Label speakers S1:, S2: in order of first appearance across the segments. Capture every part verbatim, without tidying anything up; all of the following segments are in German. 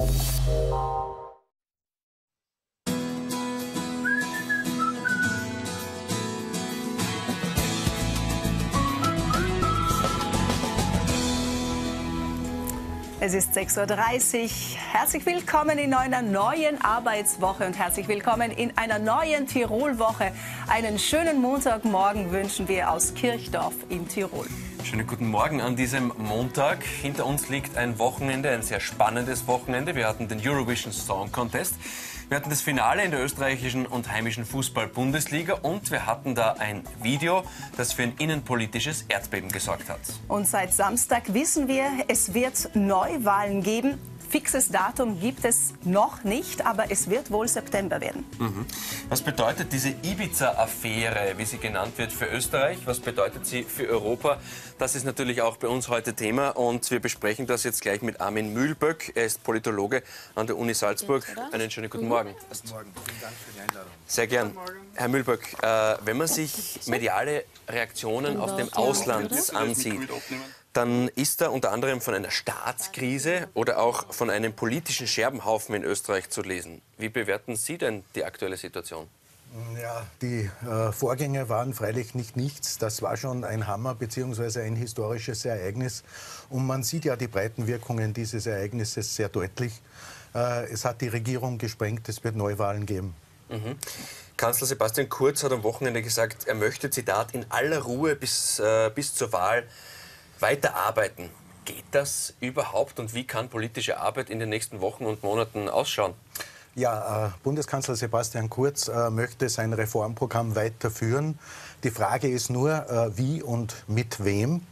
S1: Es ist sechs Uhr dreißig. Herzlich willkommen in einer neuen Arbeitswoche und herzlich willkommen in einer neuen Tirolwoche. Einen schönen Montagmorgen wünschen wir aus Kirchdorf in Tirol.
S2: Schönen guten Morgen an diesem Montag. Hinter uns liegt ein Wochenende, ein sehr spannendes Wochenende. Wir hatten den Eurovision Song Contest. Wir hatten das Finale in der österreichischen und heimischen Fußball-Bundesliga und wir hatten da ein Video, das für ein innenpolitisches Erdbeben gesorgt hat.
S1: Und seit Samstag wissen wir, es wird Neuwahlen geben. Fixes Datum gibt es noch nicht, aber es wird wohl September werden.
S2: Mhm. Was bedeutet diese Ibiza-Affäre, wie sie genannt wird, für Österreich? Was bedeutet sie für Europa? Das ist natürlich auch bei uns heute Thema und wir besprechen das jetzt gleich mit Armin Mühlböck. Er ist Politologe an der Uni Salzburg. Einen schönen guten Morgen.
S3: Guten Morgen. Vielen Dank für die Einladung.
S2: Sehr gern. Herr Mühlböck, äh, wenn man sich mediale Reaktionen aus dem Ausland ansieht, dann ist da unter anderem von einer Staatskrise oder auch von einem politischen Scherbenhaufen in Österreich zu lesen. Wie bewerten Sie denn die aktuelle Situation?
S3: Ja, die äh, Vorgänge waren freilich nicht nichts. Das war schon ein Hammer bzw. ein historisches Ereignis. Und man sieht ja die Breitenwirkungen dieses Ereignisses sehr deutlich. Äh, es hat die Regierung gesprengt, es wird Neuwahlen geben.
S2: Mhm. Kanzler Sebastian Kurz hat am Wochenende gesagt, er möchte, Zitat, in aller Ruhe bis, äh, bis zur Wahl weiterarbeiten. Geht das überhaupt und wie kann politische Arbeit in den nächsten Wochen und Monaten ausschauen?
S3: Ja, äh, Bundeskanzler Sebastian Kurz äh, möchte sein Reformprogramm weiterführen. Die Frage ist nur, äh, wie und mit wem.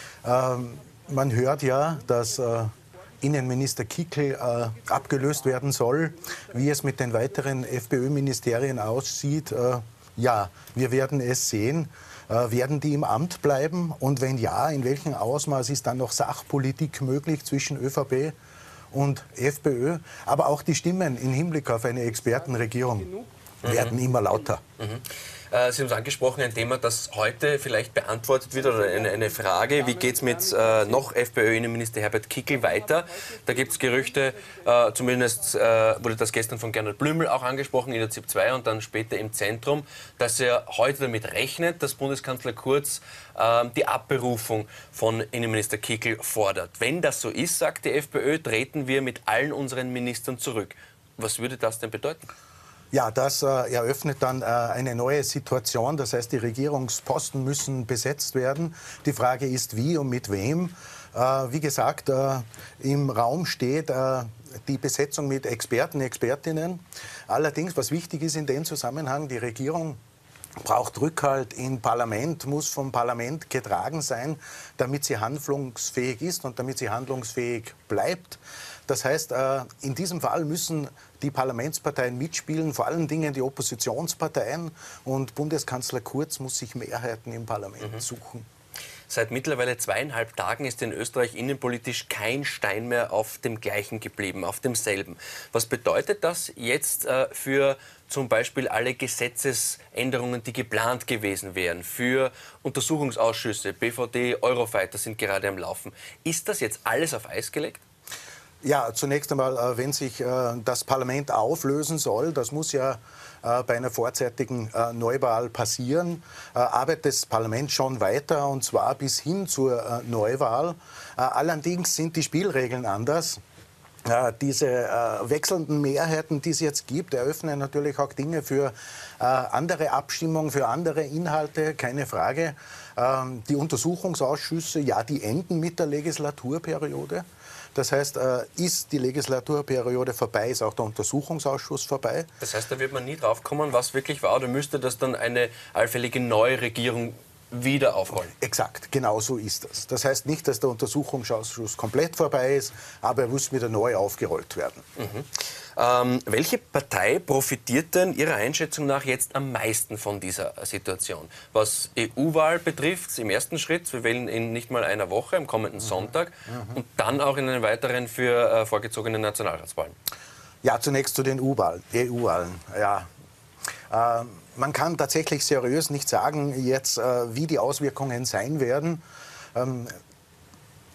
S3: Ähm, man hört ja, dass äh, Innenminister Kickl äh, abgelöst werden soll. Wie es mit den weiteren FPÖ-Ministerien aussieht, äh, ja, wir werden es sehen. Äh, werden die im Amt bleiben? Und wenn ja, in welchem Ausmaß ist dann noch Sachpolitik möglich zwischen ÖVP und FPÖ? Aber auch die Stimmen im Hinblick auf eine Expertenregierung werden mhm. immer lauter.
S2: Mhm. Äh, Sie haben es angesprochen, ein Thema, das heute vielleicht beantwortet wird, oder eine, eine Frage, wie geht es mit äh, noch FPÖ-Innenminister Herbert Kickl weiter? Da gibt es Gerüchte, äh, zumindest äh, wurde das gestern von Gernot Blümel auch angesprochen in der ZIP zwei und dann später im Zentrum, dass er heute damit rechnet, dass Bundeskanzler Kurz äh, die Abberufung von Innenminister Kickl fordert. Wenn das so ist, sagt die FPÖ, treten wir mit allen unseren Ministern zurück. Was würde das denn bedeuten?
S3: Ja, das äh, eröffnet dann äh, eine neue Situation. Das heißt, die Regierungsposten müssen besetzt werden. Die Frage ist, wie und mit wem. Äh, wie gesagt, äh, im Raum steht äh, die Besetzung mit Experten, Expertinnen. Allerdings, was wichtig ist in dem Zusammenhang, die Regierung braucht Rückhalt im Parlament, muss vom Parlament getragen sein, damit sie handlungsfähig ist und damit sie handlungsfähig bleibt. Das heißt, in diesem Fall müssen die Parlamentsparteien mitspielen, vor allen Dingen die Oppositionsparteien. Und Bundeskanzler Kurz muss sich Mehrheiten im Parlament mhm. suchen.
S2: Seit mittlerweile zweieinhalb Tagen ist in Österreich innenpolitisch kein Stein mehr auf dem gleichen geblieben, auf demselben. Was bedeutet das jetzt äh, für zum Beispiel alle Gesetzesänderungen, die geplant gewesen wären, für Untersuchungsausschüsse, B V D, Eurofighter sind gerade am Laufen? Ist das jetzt alles auf Eis gelegt?
S3: Ja, zunächst einmal, wenn sich das Parlament auflösen soll, das muss ja bei einer vorzeitigen Neuwahl passieren, arbeitet das Parlament schon weiter, und zwar bis hin zur Neuwahl. Allerdings sind die Spielregeln anders. Diese wechselnden Mehrheiten, die es jetzt gibt, eröffnen natürlich auch Dinge für andere Abstimmungen, für andere Inhalte, keine Frage. Die Untersuchungsausschüsse, ja, die enden mit der Legislaturperiode. Das heißt, ist die Legislaturperiode vorbei, ist auch der Untersuchungsausschuss vorbei.
S2: Das heißt, da wird man nie drauf kommen, was wirklich war, oder müsste das dann eine allfällige neue Regierung wieder aufrollen?
S3: Exakt, genau so ist das. Das heißt nicht, dass der Untersuchungsausschuss komplett vorbei ist, aber er muss wieder neu aufgerollt werden.
S2: Mhm. Ähm, welche Partei profitiert denn Ihrer Einschätzung nach jetzt am meisten von dieser Situation? Was E U-Wahl betrifft, im ersten Schritt, wir wählen in nicht mal einer Woche, am kommenden mhm. Sonntag, mhm. und dann auch in einen weiteren für äh, vorgezogene Nationalratswahlen.
S3: Ja, zunächst zu den E U-Wahlen. Ja. Äh, man kann tatsächlich seriös nicht sagen, jetzt, äh, wie die Auswirkungen sein werden. Ähm,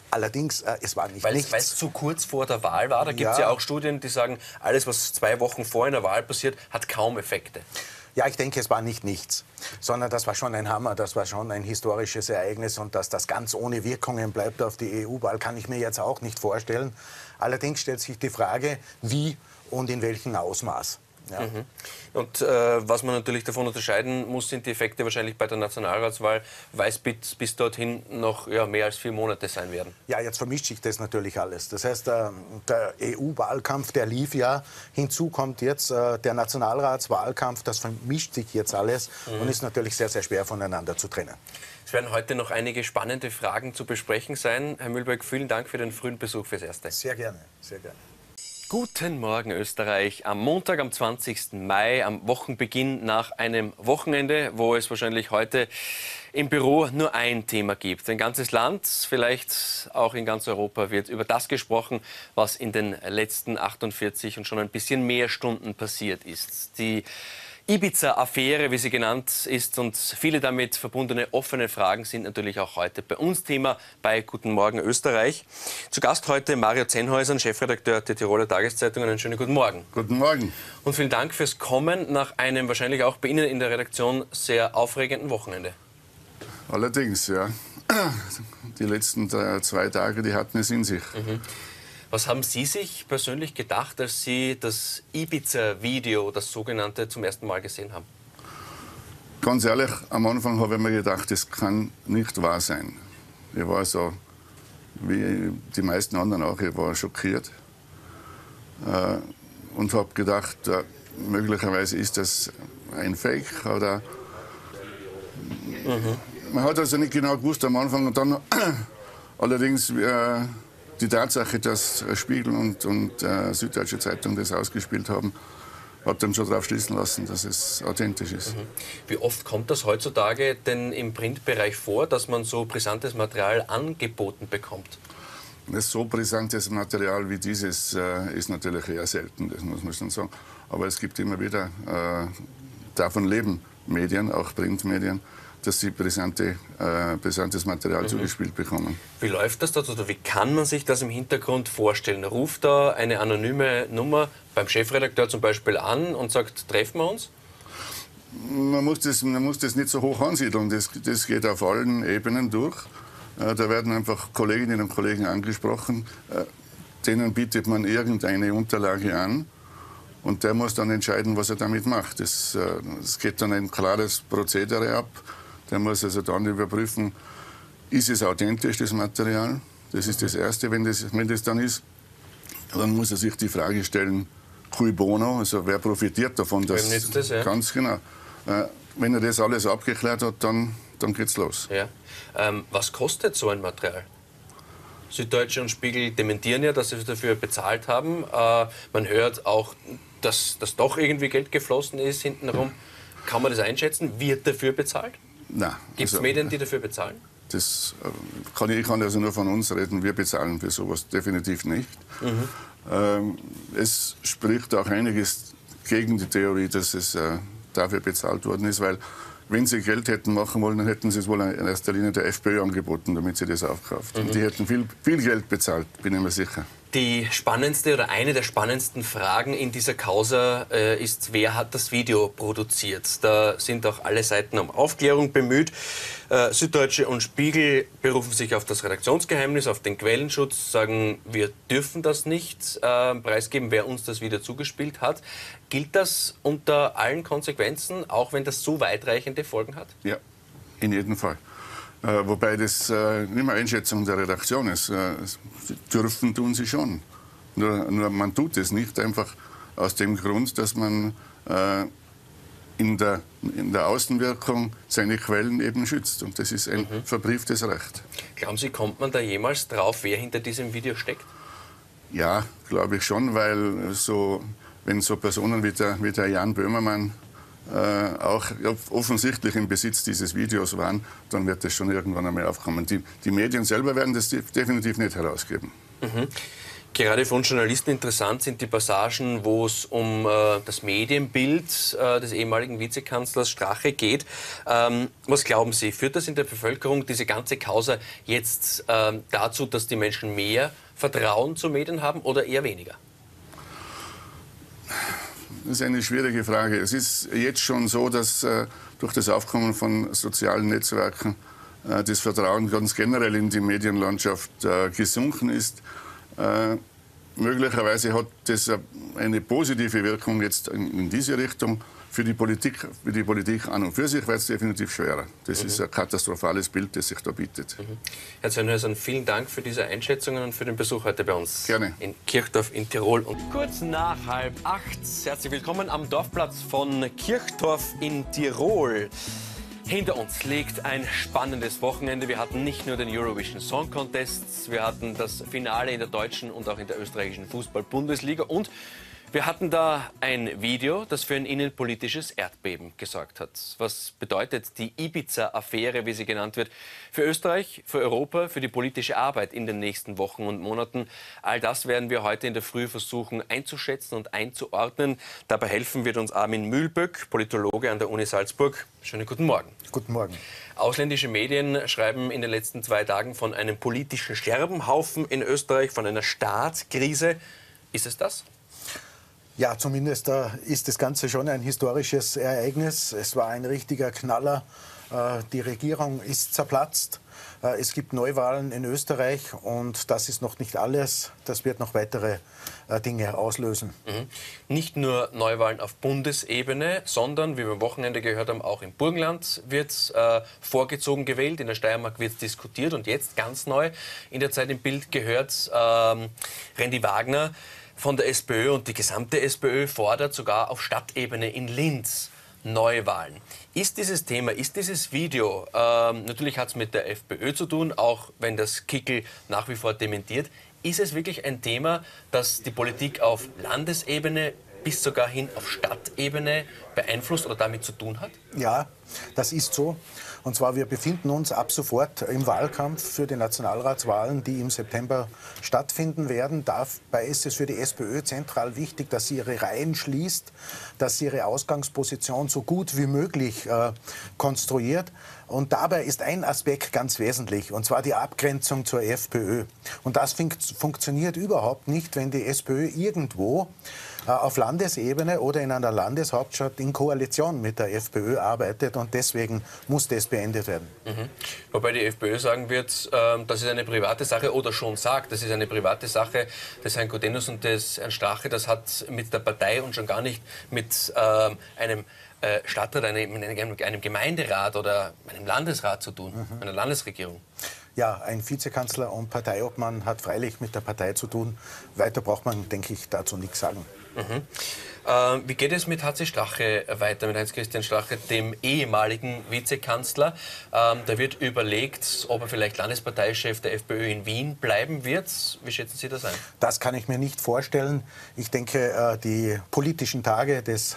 S3: Allerdings, äh, es war nicht
S2: weil
S3: nichts.
S2: Weil es zu kurz vor der Wahl war. Da gibt es ja. ja auch Studien, die sagen, alles, was zwei Wochen vor einer Wahl passiert, hat kaum Effekte.
S3: Ja, ich denke, es war nicht nichts, sondern das war schon ein Hammer, das war schon ein historisches Ereignis und dass das ganz ohne Wirkungen bleibt auf die E U-Wahl, kann ich mir jetzt auch nicht vorstellen. Allerdings stellt sich die Frage, wie und in welchem Ausmaß. Ja.
S2: Mhm. Und äh, was man natürlich davon unterscheiden muss, sind die Effekte wahrscheinlich bei der Nationalratswahl, weil es bis, bis dorthin noch ja, mehr als vier Monate sein werden.
S3: Ja, jetzt vermischt sich das natürlich alles. Das heißt, der, der E U-Wahlkampf, der lief ja. Hinzu kommt jetzt äh, der Nationalratswahlkampf. Das vermischt sich jetzt alles mhm. und ist natürlich sehr, sehr schwer voneinander zu trennen.
S2: Es werden heute noch einige spannende Fragen zu besprechen sein. Herr Mühlberg, vielen Dank für den frühen Besuch fürs Erste.
S3: Sehr gerne, sehr gerne.
S2: Guten Morgen Österreich. Am Montag, am zwanzigsten Mai, am Wochenbeginn nach einem Wochenende, wo es wahrscheinlich heute im Büro nur ein Thema gibt. Ein ganzes Land, vielleicht auch in ganz Europa, wird über das gesprochen, was in den letzten achtundvierzig und schon ein bisschen mehr Stunden passiert ist. Die Ibiza-Affäre, wie sie genannt ist, und viele damit verbundene offene Fragen sind natürlich auch heute bei uns Thema bei Guten Morgen Österreich. Zu Gast heute Mario Zennhäusern, Chefredakteur der Tiroler Tageszeitung. Einen schönen guten Morgen.
S4: Guten Morgen.
S2: Und vielen Dank fürs Kommen nach einem wahrscheinlich auch bei Ihnen in der Redaktion sehr aufregenden Wochenende.
S4: Allerdings, ja. Die letzten zwei Tage, die hatten es in sich.
S2: Mhm. Was haben Sie sich persönlich gedacht, als Sie das Ibiza-Video, das sogenannte, zum ersten Mal gesehen haben?
S4: Ganz ehrlich, am Anfang habe ich mir gedacht, das kann nicht wahr sein. Ich war so, wie die meisten anderen auch, ich war schockiert. Äh, und habe gedacht, äh, möglicherweise ist das ein Fake. Oder mhm. Man hat also nicht genau gewusst am Anfang. Und dann allerdings... Äh, Die Tatsache, dass Spiegel und, und äh, Süddeutsche Zeitung das ausgespielt haben, hat dann schon darauf schließen lassen, dass es authentisch ist.
S2: Mhm. Wie oft kommt das heutzutage denn im Printbereich vor, dass man so brisantes Material angeboten bekommt?
S4: Das so brisantes Material wie dieses äh, ist natürlich eher selten, das muss man schon sagen. Aber es gibt immer wieder, äh, davon leben Medien, auch Printmedien, dass sie brisante, äh, brisantes Material mhm. zugespielt bekommen.
S2: Wie läuft das dort oder wie kann man sich das im Hintergrund vorstellen? Ruft da eine anonyme Nummer beim Chefredakteur zum Beispiel an und sagt, treffen wir uns?
S4: Man muss das, man muss das nicht so hoch ansiedeln, das, das geht auf allen Ebenen durch. Äh, da werden einfach Kolleginnen und Kollegen angesprochen, äh, denen bietet man irgendeine Unterlage an. Und der muss dann entscheiden, was er damit macht. Es äh, geht dann ein klares Prozedere ab. Der muss also dann überprüfen, ist es authentisch, das Material? Das ist das Erste. Wenn das, wenn das dann ist, dann muss er sich die Frage stellen, cui bono, also wer profitiert davon? Dass,
S2: Wem nützt das, ja?
S4: Ganz genau. Äh, wenn er das alles abgeklärt hat, dann, dann geht's los.
S2: Ja. Ähm, was kostet so ein Material? Süddeutsche und Spiegel dementieren ja, dass sie dafür bezahlt haben. Äh, man hört auch, dass, dass doch irgendwie Geld geflossen ist hintenherum. Kann man das einschätzen? Wird dafür bezahlt? Gibt es also, Medien, die dafür bezahlen?
S4: Das äh, kann ich, ich kann also nur von uns reden. Wir bezahlen für sowas definitiv nicht. Mhm. Ähm, es spricht auch einiges gegen die Theorie, dass es äh, dafür bezahlt worden ist, weil wenn sie Geld hätten machen wollen, dann hätten sie es wohl in erster Linie der FPÖ angeboten, damit sie das aufkauft. Mhm. Und die hätten viel, viel Geld bezahlt, bin ich mir sicher.
S2: Die spannendste oder eine der spannendsten Fragen in dieser Causa äh, ist, wer hat das Video produziert? Da sind auch alle Seiten um Aufklärung bemüht. Äh, Süddeutsche und Spiegel berufen sich auf das Redaktionsgeheimnis, auf den Quellenschutz, sagen, wir dürfen das nicht äh, preisgeben, wer uns das Video zugespielt hat. Gilt das unter allen Konsequenzen, auch wenn das so weitreichende Folgen hat?
S4: Ja, in jedem Fall. Äh, wobei das äh, nicht mehr Einschätzung der Redaktion ist. Äh, dürfen tun sie schon. Nur, nur man tut es nicht einfach aus dem Grund, dass man äh, in, der, in der Außenwirkung seine Quellen eben schützt. Und das ist ein mhm. verbrieftes Recht.
S2: Glauben Sie, kommt man da jemals drauf, wer hinter diesem Video steckt?
S4: Ja, glaube ich schon, weil so, wenn so Personen wie der, wie der Jan Böhmermann Äh, auch offensichtlich im Besitz dieses Videos waren, dann wird das schon irgendwann einmal aufkommen. Die, die Medien selber werden das definitiv nicht herausgeben.
S2: Mhm. Gerade für uns Journalisten interessant sind die Passagen, wo es um äh, das Medienbild äh, des ehemaligen Vizekanzlers Strache geht. Ähm, was glauben Sie, führt das in der Bevölkerung, diese ganze Causa, jetzt ähm, dazu, dass die Menschen mehr Vertrauen zu Medien haben oder eher weniger?
S4: Das ist eine schwierige Frage. Es ist jetzt schon so, dass äh, durch das Aufkommen von sozialen Netzwerken äh, das Vertrauen ganz generell in die Medienlandschaft äh, gesunken ist. Äh, möglicherweise hat das eine positive Wirkung jetzt in, in diese Richtung. Für die Politik, für die Politik an und für sich wird es definitiv schwerer. Das mhm. ist ein katastrophales Bild, das sich da bietet.
S2: Mhm. Herr Zöllner, vielen Dank für diese Einschätzungen und für den Besuch heute bei uns.
S4: Gerne.
S2: In Kirchdorf in Tirol. Und kurz nach halb acht, herzlich willkommen am Dorfplatz von Kirchdorf in Tirol. Hinter uns liegt ein spannendes Wochenende. Wir hatten nicht nur den Eurovision Song Contest, wir hatten das Finale in der deutschen und auch in der österreichischen Fußball-Bundesliga und wir hatten da ein Video, das für ein innenpolitisches Erdbeben gesorgt hat. Was bedeutet die Ibiza-Affäre, wie sie genannt wird, für Österreich, für Europa, für die politische Arbeit in den nächsten Wochen und Monaten? All das werden wir heute in der Früh versuchen einzuschätzen und einzuordnen. Dabei helfen wird uns Armin Mühlböck, Politologe an der Uni Salzburg. Schönen guten Morgen.
S3: Guten Morgen.
S2: Ausländische Medien schreiben in den letzten zwei Tagen von einem politischen Scherbenhaufen in Österreich, von einer Staatskrise. Ist es das?
S3: Ja, zumindest äh, ist das Ganze schon ein historisches Ereignis. Es war ein richtiger Knaller. Äh, die Regierung ist zerplatzt. Äh, es gibt Neuwahlen in Österreich und das ist noch nicht alles. Das wird noch weitere äh, Dinge auslösen.
S2: Mhm. Nicht nur Neuwahlen auf Bundesebene, sondern, wie wir am Wochenende gehört haben, auch im Burgenland wird äh, vorgezogen gewählt. In der Steiermark wird diskutiert und jetzt ganz neu in der Zeit im Bild gehört ähm, Randy Wagner von der SPÖ und die gesamte SPÖ fordert sogar auf Stadtebene in Linz Neuwahlen. Ist dieses Thema, ist dieses Video, ähm, natürlich hat es mit der FPÖ zu tun, auch wenn das Kickl nach wie vor dementiert, ist es wirklich ein Thema, das die Politik auf Landesebene bis sogar hin auf Stadtebene beeinflusst oder damit zu tun hat?
S3: Ja, das ist so. Und zwar, wir befinden uns ab sofort im Wahlkampf für die Nationalratswahlen, die im September stattfinden werden. Dabei ist es für die SPÖ zentral wichtig, dass sie ihre Reihen schließt, dass sie ihre Ausgangsposition so gut wie möglich äh, konstruiert. Und dabei ist ein Aspekt ganz wesentlich, und zwar die Abgrenzung zur FPÖ. Und das fun funktioniert überhaupt nicht, wenn die SPÖ irgendwo äh, auf Landesebene oder in einer Landeshauptstadt in Koalition mit der FPÖ arbeitet. Und deswegen muss das beendet werden.
S2: Mhm. Wobei die FPÖ sagen wird, äh, das ist eine private Sache oder schon sagt, das ist eine private Sache des Herrn Gudenus und des Herrn Strache. Das hat mit der Partei und schon gar nicht mit äh, einem Äh, Stadtrat, einem, einem, einem Gemeinderat oder einem Landesrat zu tun, mhm. einer Landesregierung.
S3: Ja, ein Vizekanzler und Parteiobmann hat freilich mit der Partei zu tun. Weiter braucht man, denke ich, dazu nichts sagen.
S2: Mhm. Äh, wie geht es mit H C Strache weiter, mit Heinz-Christian Strache, dem ehemaligen Vizekanzler? Ähm, da wird überlegt, ob er vielleicht Landesparteichef der FPÖ in Wien bleiben wird. Wie schätzen Sie das ein?
S3: Das kann ich mir nicht vorstellen. Ich denke, äh, die politischen Tage des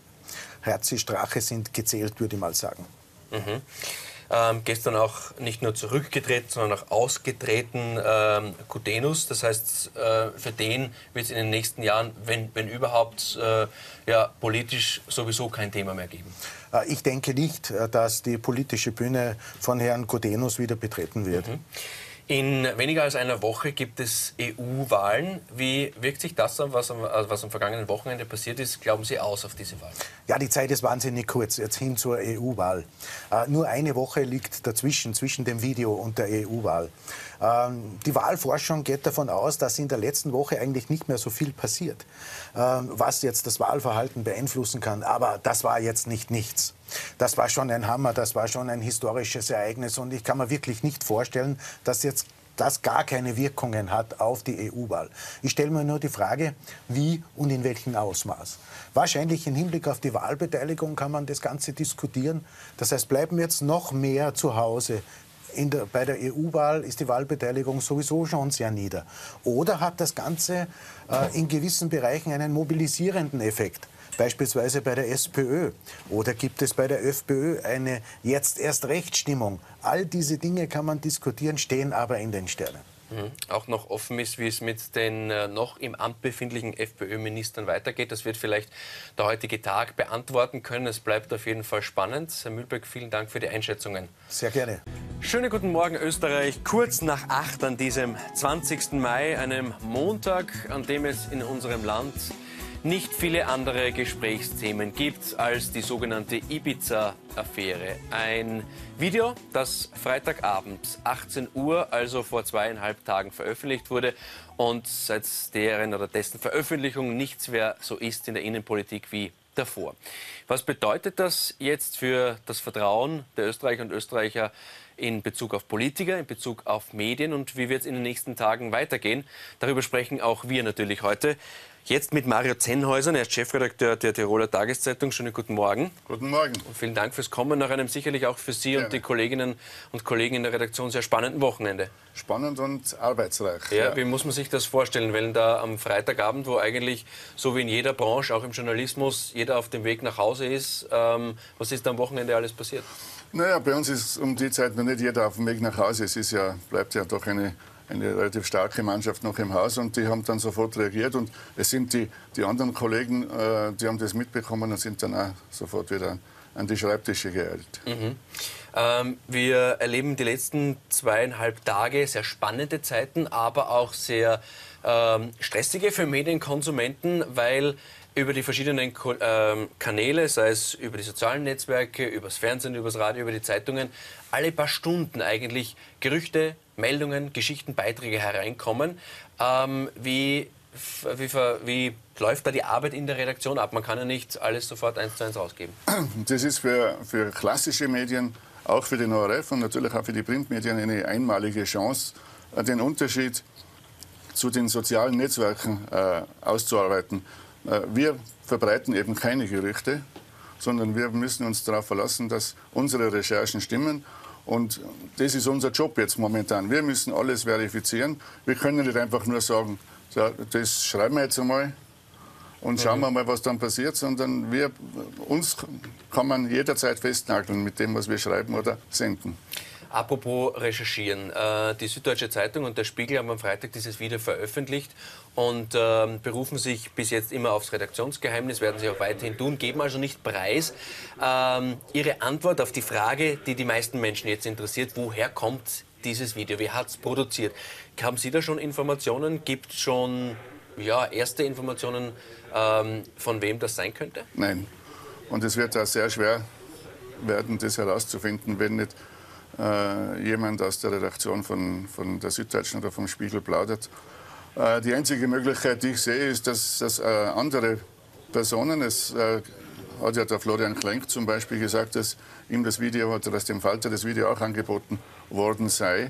S3: Herzi Strache sind gezählt, würde ich mal sagen.
S2: Mhm. Ähm, gestern auch nicht nur zurückgetreten, sondern auch ausgetreten ähm, Gudenus. Das heißt, äh, für den wird es in den nächsten Jahren, wenn, wenn überhaupt, äh, ja, politisch sowieso kein Thema mehr geben.
S3: Äh, ich denke nicht, dass die politische Bühne von Herrn Gudenus wieder betreten wird.
S2: Mhm. In weniger als einer Woche gibt es E U-Wahlen. Wie wirkt sich das an, was am, was am vergangenen Wochenende passiert ist, glauben Sie, aus auf diese Wahl?
S3: Ja, die Zeit ist wahnsinnig kurz, jetzt hin zur E U-Wahl. Äh, nur eine Woche liegt dazwischen, zwischen dem Video und der E U-Wahl. Ähm, die Wahlforschung geht davon aus, dass in der letzten Woche eigentlich nicht mehr so viel passiert, ähm, was jetzt das Wahlverhalten beeinflussen kann. Aber das war jetzt nicht nichts. Das war schon ein Hammer, das war schon ein historisches Ereignis und ich kann mir wirklich nicht vorstellen, dass jetzt das gar keine Wirkungen hat auf die E U-Wahl. Ich stelle mir nur die Frage, wie und in welchem Ausmaß. Wahrscheinlich im Hinblick auf die Wahlbeteiligung kann man das Ganze diskutieren. Das heißt, bleiben wir jetzt noch mehr zu Hause. In der, bei der E U-Wahl ist die Wahlbeteiligung sowieso schon sehr nieder. Oder hat das Ganze äh, in gewissen Bereichen einen mobilisierenden Effekt? Beispielsweise bei der SPÖ. Oder gibt es bei der FPÖ eine jetzt erst Rechtsstimmung? All diese Dinge kann man diskutieren, stehen aber in den Sternen.
S2: Mhm. Auch noch offen ist, wie es mit den äh, noch im Amt befindlichen FPÖ-Ministern weitergeht. Das wird vielleicht der heutige Tag beantworten können. Es bleibt auf jeden Fall spannend. Herr Mühlböck, vielen Dank für die Einschätzungen.
S3: Sehr gerne.
S2: Schönen guten Morgen, Österreich. Kurz nach acht an diesem zwanzigsten Mai, einem Montag, an dem es in unserem Land nicht viele andere Gesprächsthemen gibt als die sogenannte Ibiza-Affäre. Ein Video, das Freitagabend achtzehn Uhr, also vor zweieinhalb Tagen veröffentlicht wurde und seit deren oder dessen Veröffentlichung nichts mehr so ist in der Innenpolitik wie davor. Was bedeutet das jetzt für das Vertrauen der Österreicher und Österreicher in Bezug auf Politiker, in Bezug auf Medien und wie wird es in den nächsten Tagen weitergehen? Darüber sprechen auch wir natürlich heute. Jetzt mit Mario Zennhäusern, er ist Chefredakteur der Tiroler Tageszeitung. Schönen guten Morgen.
S4: Guten Morgen.
S2: Und vielen Dank fürs Kommen nach einem sicherlich auch für Sie Gerne. Und die Kolleginnen und Kollegen in der Redaktion sehr spannenden Wochenende.
S4: Spannend und arbeitsreich.
S2: Ja, ja. Wie muss man sich das vorstellen, wenn da am Freitagabend, wo eigentlich so wie in jeder Branche, auch im Journalismus, jeder auf dem Weg nach Hause ist, ähm, was ist da am Wochenende alles passiert?
S4: Naja, bei uns ist um die Zeit noch nicht jeder auf dem Weg nach Hause. Es ist ja, bleibt ja doch eine eine relativ starke Mannschaft noch im Haus und die haben dann sofort reagiert und es sind die, die anderen Kollegen, äh, die haben das mitbekommen und sind dann auch sofort wieder an die Schreibtische geeilt.
S2: Mhm. Ähm, wir erleben die letzten zweieinhalb Tage sehr spannende Zeiten, aber auch sehr ähm, stressige für Medienkonsumenten, weil über die verschiedenen ähm, Kanäle, sei es über die sozialen Netzwerke, übers Fernsehen, übers Radio, über die Zeitungen, alle paar Stunden eigentlich Gerüchte, Meldungen, Geschichten, Beiträge hereinkommen. Ähm, wie, wie, wie läuft da die Arbeit in der Redaktion ab? Man kann ja nicht alles sofort eins zu eins rausgeben.
S4: Das ist für, für klassische Medien, auch für den O R F und natürlich auch für die Printmedien eine einmalige Chance, den Unterschied zu den sozialen Netzwerken äh, auszuarbeiten. Äh, wir verbreiten eben keine Gerüchte, sondern wir müssen uns darauf verlassen, dass unsere Recherchen stimmen. Und das ist unser Job jetzt momentan. Wir müssen alles verifizieren. Wir können nicht einfach nur sagen, so, das schreiben wir jetzt einmal und schauen wir mal, was dann passiert, sondern wir, uns kann man jederzeit festnageln mit dem, was wir schreiben oder senden.
S2: Apropos recherchieren, äh, die Süddeutsche Zeitung und der Spiegel haben am Freitag dieses Video veröffentlicht und äh, berufen sich bis jetzt immer aufs Redaktionsgeheimnis, werden sie auch weiterhin tun, geben also nicht preis. Ähm, Ihre Antwort auf die Frage, die die meisten Menschen jetzt interessiert, woher kommt dieses Video, wer hat es produziert? Haben Sie da schon Informationen? Gibt es schon ja, erste Informationen, ähm, von wem das sein könnte?
S4: Nein, und es wird auch sehr schwer werden, das herauszufinden, wenn nicht Äh, jemand aus der Redaktion von, von der Süddeutschen oder vom Spiegel plaudert. Äh, die einzige Möglichkeit, die ich sehe, ist, dass, dass äh, andere Personen, es äh, hat ja der Florian Klenk zum Beispiel gesagt, dass ihm das Video oder dass dem Falter das Video auch angeboten worden sei.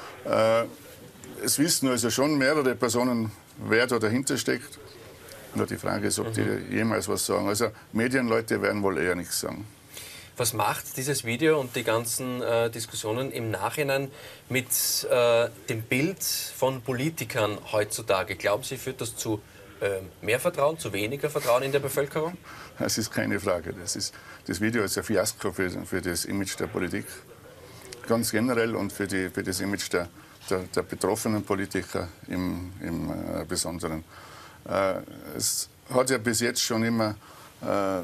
S4: Äh, es wissen also schon mehrere Personen, wer da dahinter steckt. Nur die Frage ist, ob mhm. die jemals was sagen. Also Medienleute werden wohl eher nichts sagen.
S2: Was macht dieses Video und die ganzen äh, Diskussionen im Nachhinein mit äh, dem Bild von Politikern heutzutage? Glauben Sie, führt das zu äh, mehr Vertrauen, zu weniger Vertrauen in der Bevölkerung?
S4: Das ist keine Frage. Das, ist, das Video ist ein Fiasko für, für das Image der Politik, ganz generell und für, die, für das Image der, der, der betroffenen Politiker im, im äh, Besonderen. Äh, es hat ja bis jetzt schon immer äh,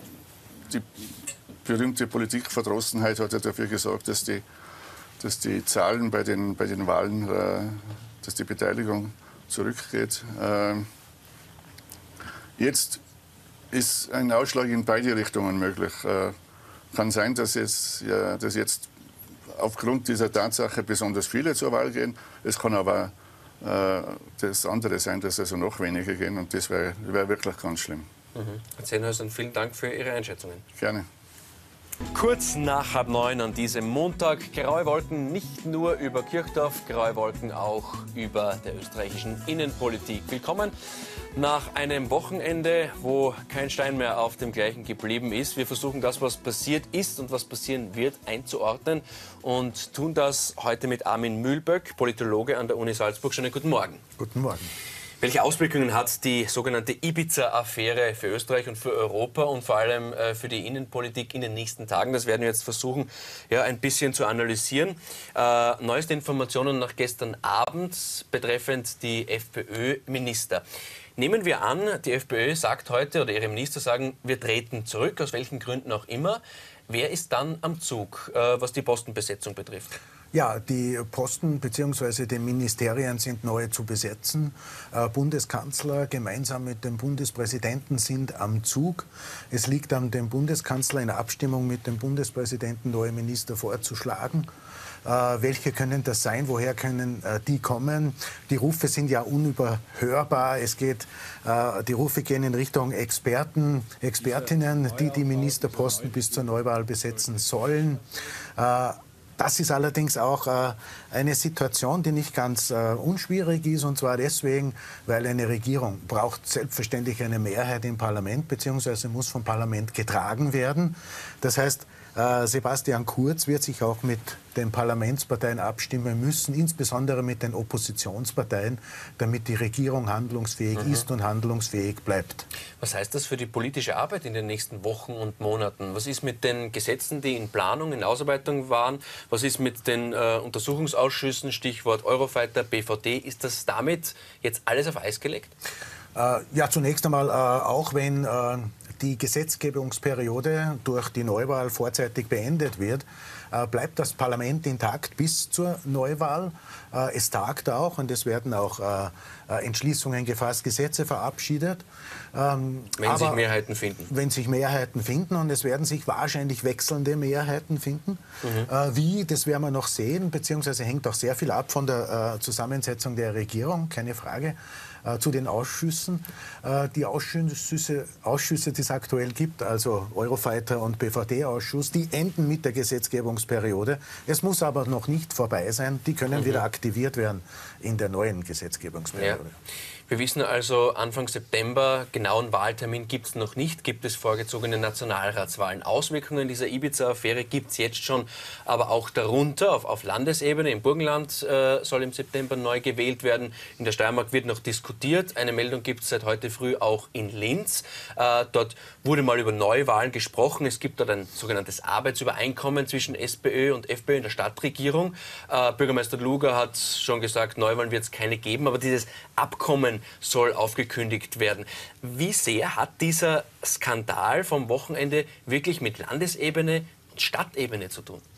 S4: die berühmte Politikverdrossenheit hat ja dafür gesorgt, dass die, dass die Zahlen bei den, bei den Wahlen, äh, dass die Beteiligung zurückgeht. Äh, jetzt ist ein Ausschlag in beide Richtungen möglich. Äh, kann sein, dass jetzt, ja, dass jetzt aufgrund dieser Tatsache besonders viele zur Wahl gehen. Es kann aber äh, das andere sein, dass also noch weniger gehen und das wäre wär wirklich ganz schlimm.
S2: Mhm. Herr Zennhäusern, vielen Dank für Ihre Einschätzungen.
S4: Gerne.
S2: Kurz nach halb neun an diesem Montag. Graue Wolken nicht nur über Kirchdorf, graue Wolken auch über der österreichischen Innenpolitik. Willkommen nach einem Wochenende, wo kein Stein mehr auf dem gleichen geblieben ist. Wir versuchen das, was passiert ist und was passieren wird, einzuordnen und tun das heute mit Armin Mühlböck, Politologe an der Uni Salzburg. Schönen guten Morgen.
S3: Guten Morgen.
S2: Welche Auswirkungen hat die sogenannte Ibiza-Affäre für Österreich und für Europa und vor allem äh, für die Innenpolitik in den nächsten Tagen? Das werden wir jetzt versuchen, ja, ein bisschen zu analysieren. Äh, neueste Informationen nach gestern Abend betreffend die FPÖ-Minister. Nehmen wir an, die FPÖ sagt heute, oder ihre Minister sagen, wir treten zurück, aus welchen Gründen auch immer. Wer ist dann am Zug, äh, was die Postenbesetzung betrifft?
S3: Ja, die Posten bzw. die Ministerien sind neu zu besetzen. Äh, Bundeskanzler gemeinsam mit dem Bundespräsidenten sind am Zug. Es liegt an dem Bundeskanzler in Abstimmung mit dem Bundespräsidenten neue Minister vorzuschlagen. Äh, welche können das sein? Woher können äh, die kommen? Die Rufe sind ja unüberhörbar. Es geht, äh, die Rufe gehen in Richtung Experten, Expertinnen, die die Ministerposten bis zur Neuwahl besetzen sollen. Äh, Das ist allerdings auch äh, eine Situation, die nicht ganz äh, unschwierig ist, und zwar deswegen, weil eine Regierung braucht selbstverständlich eine Mehrheit im Parlament, beziehungsweise muss vom Parlament getragen werden. Das heißt, äh, Sebastian Kurz wird sich auch mit den Parlamentsparteien abstimmen müssen, insbesondere mit den Oppositionsparteien, damit die Regierung handlungsfähig mhm. ist und handlungsfähig bleibt.
S2: Was heißt das für die politische Arbeit in den nächsten Wochen und Monaten? Was ist mit den Gesetzen, die in Planung, in Ausarbeitung waren? Was ist mit den äh, Untersuchungsausschüssen, Stichwort Eurofighter, B V D? Ist das damit jetzt alles auf Eis gelegt?
S3: Äh, ja, zunächst einmal, äh, auch wenn äh, die Gesetzgebungsperiode durch die Neuwahl vorzeitig beendet wird, äh, bleibt das Parlament intakt bis zur Neuwahl. Äh, es tagt auch und es werden auch äh, Entschließungen gefasst, Gesetze verabschiedet.
S2: Ähm, wenn
S3: aber
S2: sich Mehrheiten finden.
S3: Wenn sich Mehrheiten finden, und es werden sich wahrscheinlich wechselnde Mehrheiten finden. Mhm. Äh, wie, das werden wir noch sehen, beziehungsweise hängt auch sehr viel ab von der äh, Zusammensetzung der Regierung, keine Frage. Äh, zu den Ausschüssen. Äh, die Ausschüsse, Ausschüsse, die es aktuell gibt, also Eurofighter und B V D-Ausschuss, die enden mit der Gesetzgebungsperiode. Es muss aber noch nicht vorbei sein. Die können mhm. wieder aktiviert werden in der neuen Gesetzgebungsperiode.
S2: Ja. Wir wissen also, Anfang September, genauen Wahltermin gibt es noch nicht, gibt es vorgezogene Nationalratswahlen. Auswirkungen dieser Ibiza-Affäre gibt es jetzt schon, aber auch darunter, auf, auf Landesebene. Im Burgenland äh, soll im September neu gewählt werden. In der Steiermark wird noch diskutiert. Eine Meldung gibt es seit heute früh auch in Linz. Äh, dort wurde mal über Neuwahlen gesprochen. Es gibt dort ein sogenanntes Arbeitsübereinkommen zwischen SPÖ und FPÖ in der Stadtregierung. Äh, Bürgermeister Luger hat schon gesagt, Neuwahlen wird es keine geben, aber dieses Abkommen soll aufgekündigt werden. Wie sehr hat dieser Skandal vom Wochenende wirklich mit Landesebene und Stadtebene zu tun?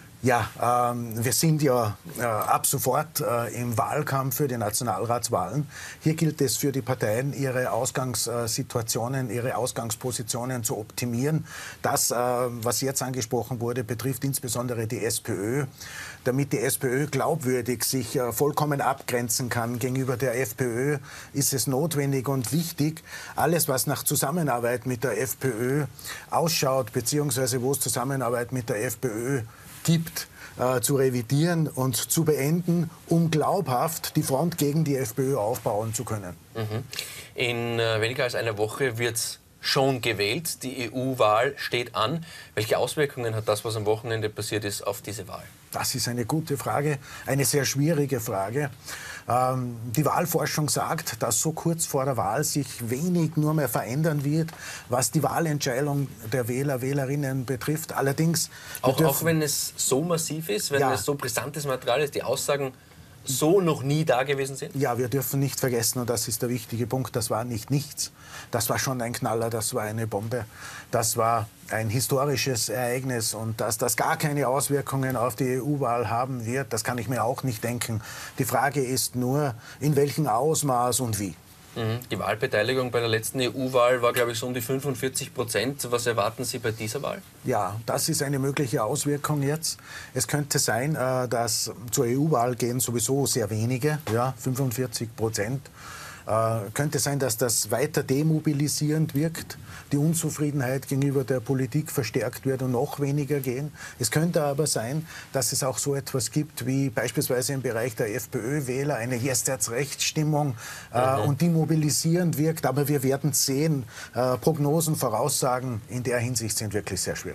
S3: Ja, ähm, wir sind ja äh, ab sofort äh, im Wahlkampf für die Nationalratswahlen. Hier gilt es für die Parteien, ihre Ausgangssituationen, ihre Ausgangspositionen zu optimieren. Das, äh, was jetzt angesprochen wurde, betrifft insbesondere die SPÖ. Damit die SPÖ glaubwürdig sich äh, vollkommen abgrenzen kann gegenüber der FPÖ, ist es notwendig und wichtig, alles, was nach Zusammenarbeit mit der FPÖ ausschaut, beziehungsweise wo es Zusammenarbeit mit der FPÖ gibt, äh, zu revidieren und zu beenden, um glaubhaft die Front gegen die FPÖ aufbauen zu können.
S2: Mhm. In äh, weniger als einer Woche wird es schon gewählt. Die E U-Wahl steht an. Welche Auswirkungen hat das, was am Wochenende passiert ist, auf diese Wahl?
S3: Das ist eine gute Frage, eine sehr schwierige Frage. Ähm, die Wahlforschung sagt, dass so kurz vor der Wahl sich wenig nur mehr verändern wird, was die Wahlentscheidung der Wähler, Wählerinnen betrifft. Allerdings...
S2: Auch, auch wenn es so massiv ist, wenn ja. es so brisantes Material ist, die Aussagen so noch nie da gewesen sind?
S3: Ja, wir dürfen nicht vergessen, und das ist der wichtige Punkt, das war nicht nichts. Das war schon ein Knaller, das war eine Bombe. Das war ein historisches Ereignis, und dass das gar keine Auswirkungen auf die E U-Wahl haben wird, das kann ich mir auch nicht denken. Die Frage ist nur, in welchem Ausmaß und wie.
S2: Die Wahlbeteiligung bei der letzten E U-Wahl war, glaube ich, so um die fünfundvierzig Prozent. Was erwarten Sie bei dieser Wahl?
S3: Ja, das ist eine mögliche Auswirkung jetzt. Es könnte sein, dass zur E U-Wahl gehen sowieso sehr wenige, ja, fünfundvierzig Prozent. Äh, könnte sein, dass das weiter demobilisierend wirkt, die Unzufriedenheit gegenüber der Politik verstärkt wird und noch weniger gehen. Es könnte aber sein, dass es auch so etwas gibt wie beispielsweise im Bereich der FPÖ-Wähler eine Jetzt-Rechts-Stimmung äh, mhm. und die mobilisierend wirkt. Aber wir werden sehen, äh, Prognosen, Voraussagen in der Hinsicht sind wirklich sehr schwierig.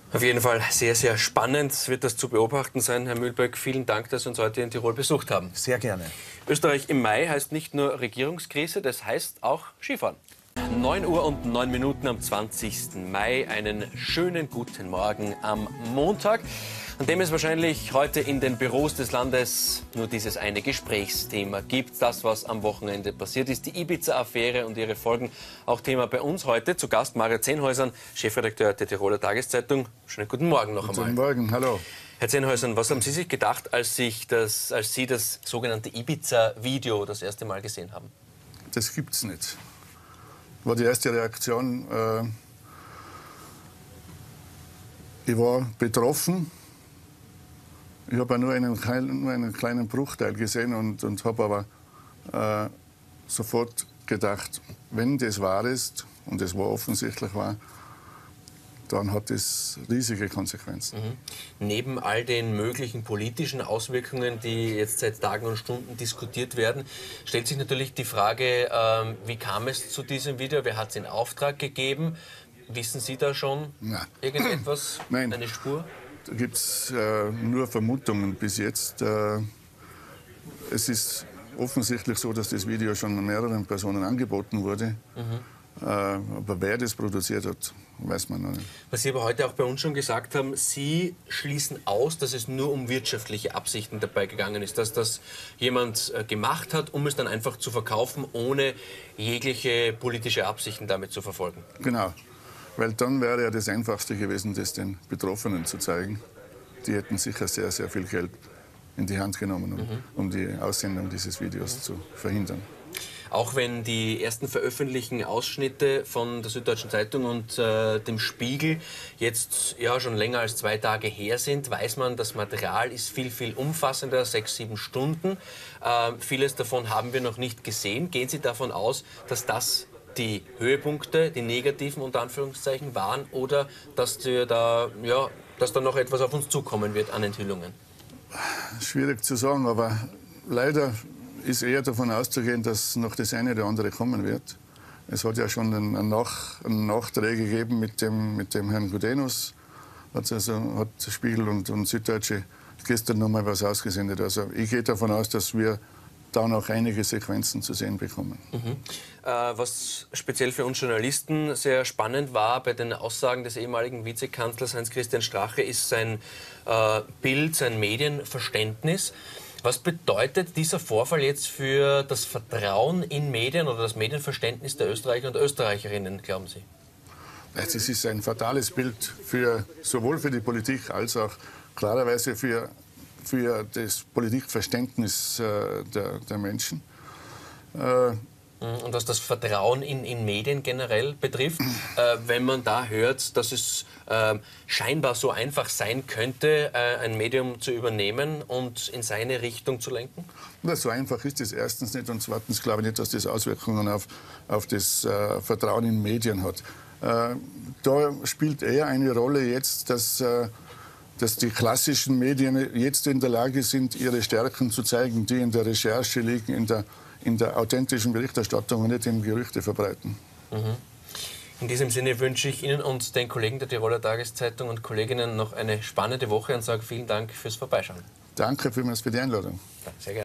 S2: Auf jeden Fall sehr, sehr spannend wird das zu beobachten sein. Herr Mühlböck, vielen Dank, dass Sie uns heute in Tirol besucht haben.
S3: Sehr gerne.
S2: Österreich im Mai heißt nicht nur Regierungskrise, das heißt auch Skifahren. neun Uhr und neun Minuten am zwanzigsten Mai. Einen schönen guten Morgen am Montag, an dem es wahrscheinlich heute in den Büros des Landes nur dieses eine Gesprächsthema gibt. Das, was am Wochenende passiert ist, die Ibiza-Affäre und ihre Folgen. Auch Thema bei uns heute. Zu Gast Mario Zehnhäusern, Chefredakteur der Tiroler Tageszeitung. Schönen guten Morgen noch einmal.
S4: Guten Morgen, hallo.
S2: Herr Zehnhäusern, was haben Sie sich gedacht, als, sich das, als Sie das sogenannte Ibiza-Video das erste Mal gesehen haben?
S4: Das gibt's nicht. War die erste Reaktion. Äh, ich war betroffen. Ich habe nur einen, nur einen kleinen Bruchteil gesehen und, und habe aber äh, sofort gedacht, wenn das wahr ist, und es war offensichtlich wahr, dann hat es riesige Konsequenzen.
S2: Mhm. Neben all den möglichen politischen Auswirkungen, die jetzt seit Tagen und Stunden diskutiert werden, stellt sich natürlich die Frage, ähm, wie kam es zu diesem Video? Wer hat es in Auftrag gegeben? Wissen Sie da schon
S4: Nein.
S2: irgendetwas,
S4: Nein.
S2: eine Spur?
S4: Da gibt es äh, nur Vermutungen bis jetzt. Äh, es ist offensichtlich so, dass das Video schon mehreren Personen angeboten wurde. Mhm. Äh, aber wer das produziert hat, weiß man noch nicht.
S2: Was Sie aber heute auch bei uns schon gesagt haben, Sie schließen aus, dass es nur um wirtschaftliche Absichten dabei gegangen ist, dass das jemand äh, gemacht hat, um es dann einfach zu verkaufen, ohne jegliche politische Absichten damit zu verfolgen.
S4: Genau, weil dann wäre ja das Einfachste gewesen, das den Betroffenen zu zeigen. Die hätten sicher sehr, sehr viel Geld in die Hand genommen, um, mhm. um die Aussendung dieses Videos mhm. zu verhindern.
S2: Auch wenn die ersten veröffentlichten Ausschnitte von der Süddeutschen Zeitung und äh, dem Spiegel jetzt ja schon länger als zwei Tage her sind, weiß man, das Material ist viel, viel umfassender, sechs, sieben Stunden. Äh, vieles davon haben wir noch nicht gesehen. Gehen Sie davon aus, dass das die Höhepunkte, die negativen unter Anführungszeichen waren, oder dass, wir da, ja, dass da noch etwas auf uns zukommen wird an Enthüllungen?
S4: Schwierig zu sagen, aber leider ist eher davon auszugehen, dass noch das eine oder andere kommen wird. Es hat ja schon einen, Nach, einen Nachtrag gegeben mit dem, mit dem Herrn Gudenus. Hat, also, hat Spiegel und, und Süddeutsche gestern noch mal was ausgesendet. Also ich gehe davon aus, dass wir da noch einige Sequenzen zu sehen bekommen.
S2: Mhm. Äh, was speziell für uns Journalisten sehr spannend war bei den Aussagen des ehemaligen Vizekanzlers Heinz-Christian Strache, ist sein äh, Bild, sein Medienverständnis. Was bedeutet dieser Vorfall jetzt für das Vertrauen in Medien oder das Medienverständnis der Österreicher und Österreicherinnen, glauben Sie?
S4: Es ist ein fatales Bild für, sowohl für die Politik als auch klarerweise für, für das Politikverständnis äh, der, der Menschen. Äh,
S2: Und was das Vertrauen in, in Medien generell betrifft, äh, wenn man da hört, dass es äh, scheinbar so einfach sein könnte, äh, ein Medium zu übernehmen und in seine Richtung zu lenken?
S4: Na, so einfach ist es erstens nicht, und zweitens glaube ich nicht, dass das Auswirkungen auf, auf das äh, Vertrauen in Medien hat. Äh, da spielt eher eine Rolle jetzt, dass, äh, dass die klassischen Medien jetzt in der Lage sind, ihre Stärken zu zeigen, die in der Recherche liegen, in der in der authentischen Berichterstattung und nicht im Gerüchte verbreiten.
S2: Mhm. In diesem Sinne wünsche ich Ihnen und den Kollegen der Tiroler Tageszeitung und Kolleginnen noch eine spannende Woche und sage vielen Dank fürs Vorbeischauen.
S4: Danke vielmals für die Einladung.
S2: Ja, sehr gerne.